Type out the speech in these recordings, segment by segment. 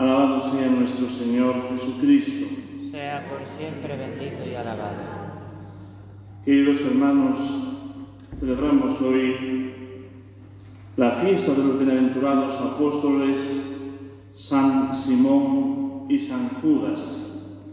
Alabado sea nuestro Señor Jesucristo. Sea por siempre bendito y alabado. Queridos hermanos, celebramos hoy la fiesta de los bienaventurados apóstoles San Simón y San Judas.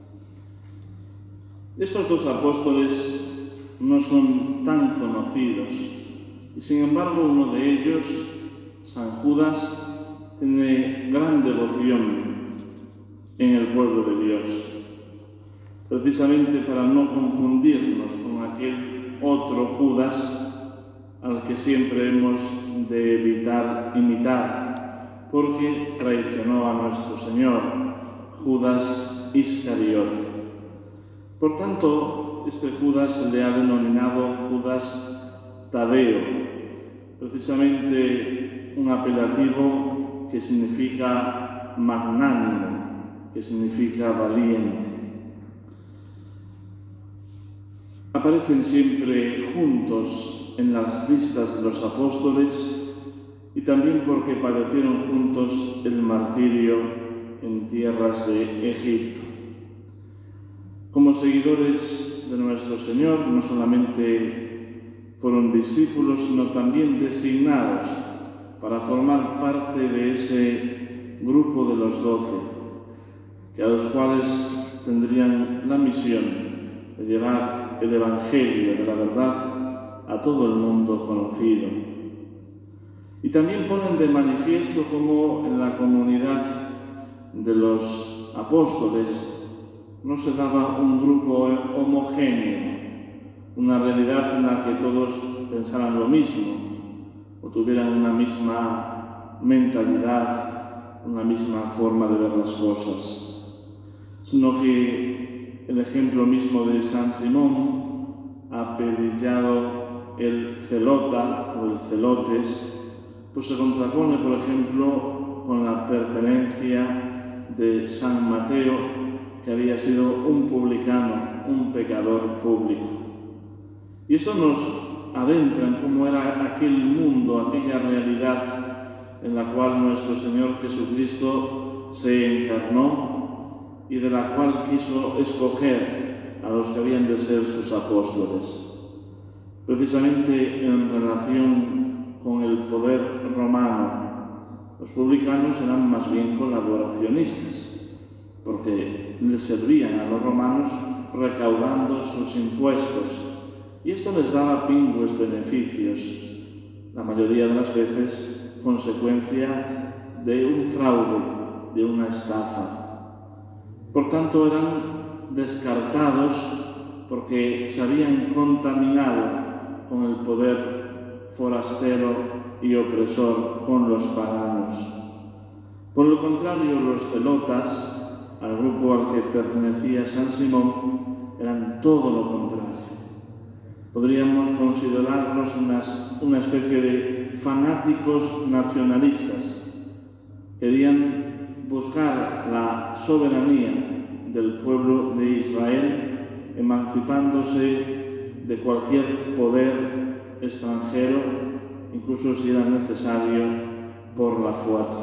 Estos dos apóstoles no son tan conocidos y sin embargo uno de ellos, San Judas, tiene gran devoción en el pueblo de Dios, precisamente para no confundirnos con aquel otro Judas al que siempre hemos de evitar imitar, porque traicionó a nuestro Señor, Judas Iscariote. Por tanto, este Judas se le ha denominado Judas Tadeo, precisamente un apelativo que significa magnánimo, que significa valiente. Aparecen siempre juntos en las listas de los apóstoles y también porque padecieron juntos el martirio en tierras de Egipto. Como seguidores de nuestro Señor, no solamente fueron discípulos, sino también designados para formar parte de ese grupo de los 12, a los cuales tendrían la misión de llevar el Evangelio de la verdad a todo el mundo conocido. Y también ponen de manifiesto cómo en la comunidad de los apóstoles no se daba un grupo homogéneo, una realidad en la que todos pensaran lo mismo o tuvieran una misma mentalidad, una misma forma de ver las cosas, sino que el ejemplo mismo de San Simón, apellidado el celota o el celotes, pues se contrapone, por ejemplo, con la pertenencia de San Mateo, que había sido un publicano, un pecador público. Y esto nos adentra en cómo era aquel mundo, aquella realidad en la cual nuestro Señor Jesucristo se encarnó y de la cual quiso escoger a los que habían de ser sus apóstoles. Precisamente en relación con el poder romano, los publicanos eran más bien colaboracionistas, porque les servían a los romanos recaudando sus impuestos, y esto les daba pingües beneficios, la mayoría de las veces consecuencia de un fraude, de una estafa. Por tanto, eran descartados porque se habían contaminado con el poder forastero y opresor, con los paganos. Por lo contrario, los celotas, al grupo al que pertenecía San Simón, eran todo lo contrario. Podríamos considerarlos una especie de fanáticos nacionalistas. Querían buscar la soberanía del pueblo de Israel, emancipándose de cualquier poder extranjero, incluso si era necesario, por la fuerza.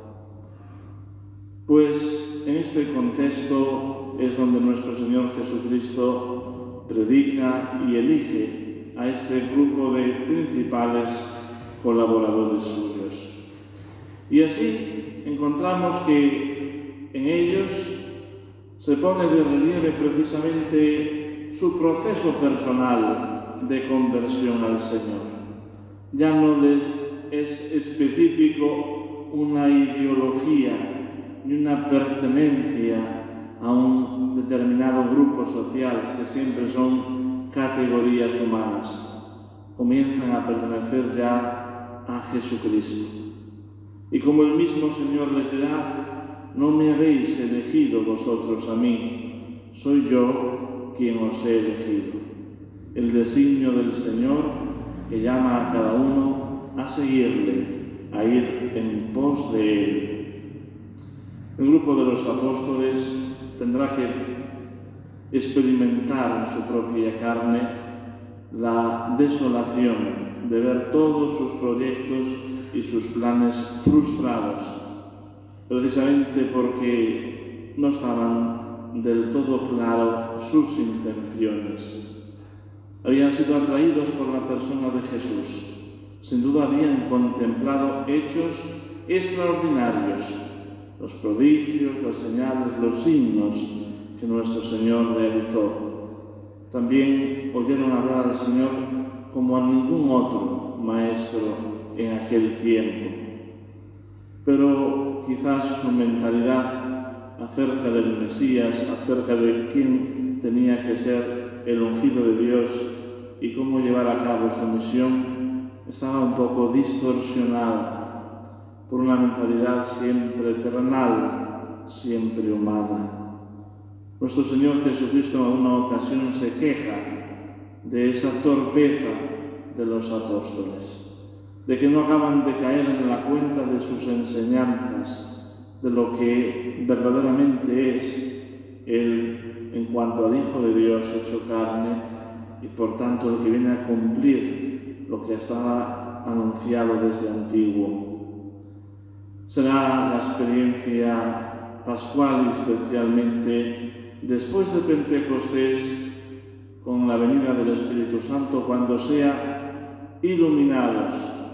Pues en este contexto es donde nuestro Señor Jesucristo predica y elige a este grupo de principales colaboradores suyos. Y así encontramos que en ellos se pone de relieve precisamente su proceso personal de conversión al Señor. Ya no les es específico una ideología ni una pertenencia a un determinado grupo social, que siempre son categorías humanas. Comienzan a pertenecer ya a Jesucristo. Y como el mismo Señor les dirá: no me habéis elegido vosotros a mí, soy yo quien os he elegido. El designio del Señor, que llama a cada uno a seguirle, a ir en pos de Él. El grupo de los apóstoles tendrá que experimentar en su propia carne la desolación de ver todos sus proyectos y sus planes frustrados. precisamente porque no estaban del todo claras sus intenciones. Habían sido atraídos por la persona de Jesús. Sin duda habían contemplado hechos extraordinarios, los prodigios, las señales, los signos que nuestro Señor realizó. También oyeron hablar al Señor como a ningún otro maestro en aquel tiempo. Pero quizás su mentalidad acerca del Mesías, acerca de quién tenía que ser el ungido de Dios y cómo llevar a cabo su misión, estaba un poco distorsionada por una mentalidad siempre terrenal, siempre humana. Nuestro Señor Jesucristo en una ocasión se queja de esa torpeza de los apóstoles, de que no acaban de caer en la cuenta de sus enseñanzas, de lo que verdaderamente es Él en cuanto al Hijo de Dios hecho carne y por tanto el que viene a cumplir lo que estaba anunciado desde antiguo. Será la experiencia pascual y especialmente después de Pentecostés, con la venida del Espíritu Santo, cuando sean iluminados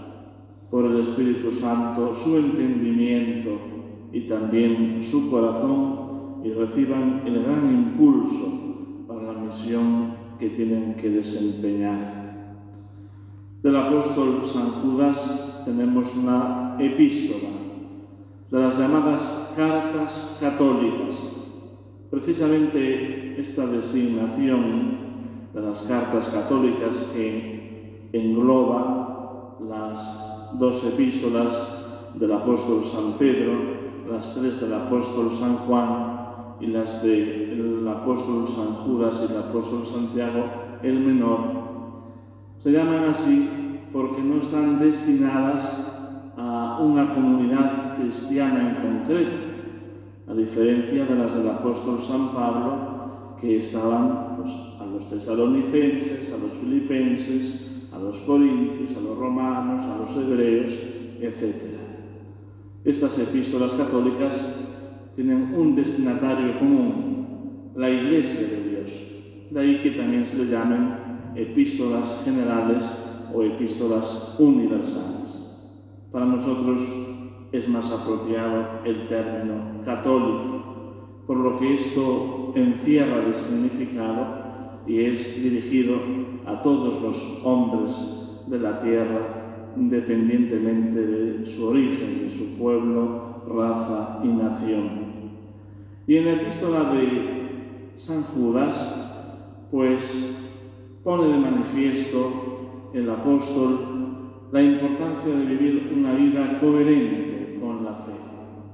por el Espíritu Santo su entendimiento y también su corazón y reciban el gran impulso para la misión que tienen que desempeñar. Del apóstol San Judas tenemos una epístola de las llamadas cartas católicas. Precisamente esta designación de las cartas católicas que engloba las dos epístolas del apóstol San Pedro, las tres del apóstol San Juan y las del apóstol San Judas y el apóstol Santiago el Menor. Se llaman así porque no están destinadas a una comunidad cristiana en concreto, a diferencia de las del apóstol San Pablo, que estaban a los tesalonicenses, a los filipenses, a los corintios, a los romanos, a los hebreos, etc. Estas epístolas católicas tienen un destinatario común, la Iglesia de Dios. De ahí que también se le llamen epístolas generales o epístolas universales. Para nosotros es más apropiado el término católico, por lo que esto encierra de significado y es dirigido a todos los hombres de la tierra, independientemente de su origen, de su pueblo, raza y nación. Y en la epístola de San Judas, pues pone de manifiesto el apóstol la importancia de vivir una vida coherente con la fe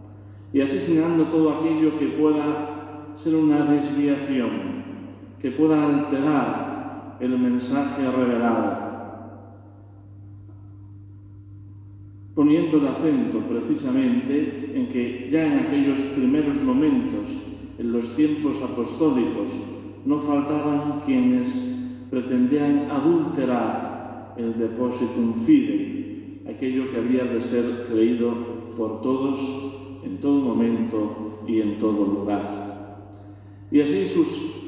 y así señalando todo aquello que pueda ser una desviación, que pueda alterar el mensaje revelado, poniendo el acento precisamente en que ya en aquellos primeros momentos, en los tiempos apostólicos, no faltaban quienes pretendían adulterar el depositum fidei, aquello que había de ser creído por todos en todo momento y en todo lugar. Y así su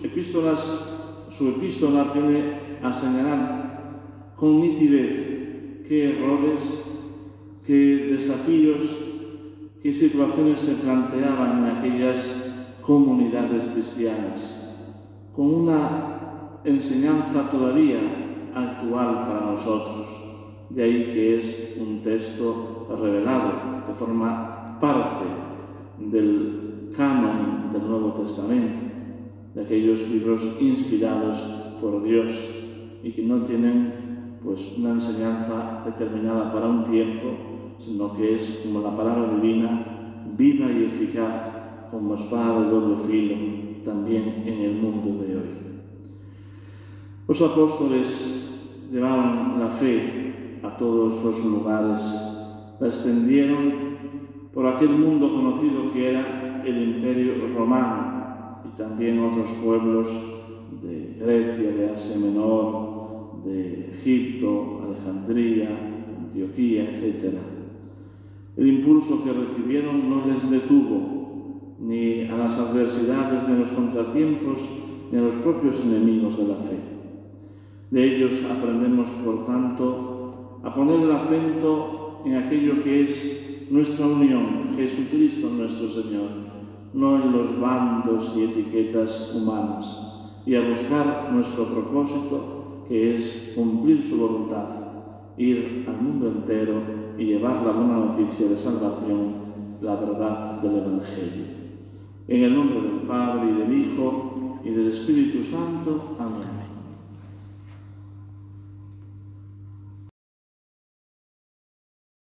epístola viene a señalar con nitidez qué errores, qué desafíos, qué situaciones se planteaban en aquellas comunidades cristianas, con una enseñanza todavía actual para nosotros. De ahí que es un texto revelado, que forma parte del canon del Nuevo Testamento, de aquellos libros inspirados por Dios y que no tienen una enseñanza determinada para un tiempo, sino que es como la palabra divina, viva y eficaz, como espada de doble filo, también en el mundo de hoy. Los apóstoles llevaron la fe a todos los lugares, la extendieron por aquel mundo conocido que era el Imperio Romano y también otros pueblos de Grecia, de Asia Menor, de Egipto, Alejandría, Antioquía, etc. El impulso que recibieron no les detuvo ni a las adversidades, ni a los contratiempos, ni a los propios enemigos de la fe. De ellos aprendemos, por tanto, a poner el acento en aquello que es nuestra unión, Jesucristo nuestro Señor, no en los bandos y etiquetas humanas, y a buscar nuestro propósito, que es cumplir su voluntad, ir al mundo entero y llevar la buena noticia de salvación, la verdad del Evangelio. En el nombre del Padre, y del Hijo, y del Espíritu Santo. Amén.